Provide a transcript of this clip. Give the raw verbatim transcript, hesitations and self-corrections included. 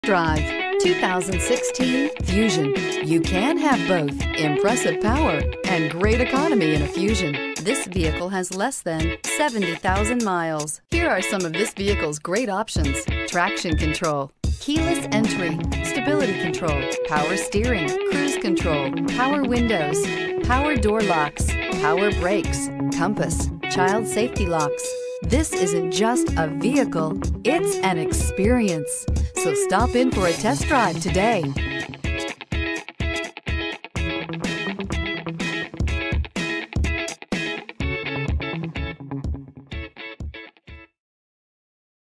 Drive two thousand sixteen Fusion. You can have both impressive power and great economy in a Fusion. This vehicle has less than seventy thousand miles. Here are some of this vehicle's great options: traction control, keyless entry, stability control, power steering, cruise control, power windows, power door locks, power brakes, compass, child safety locks. This isn't just a vehicle, it's an experience. So stop in for a test drive today.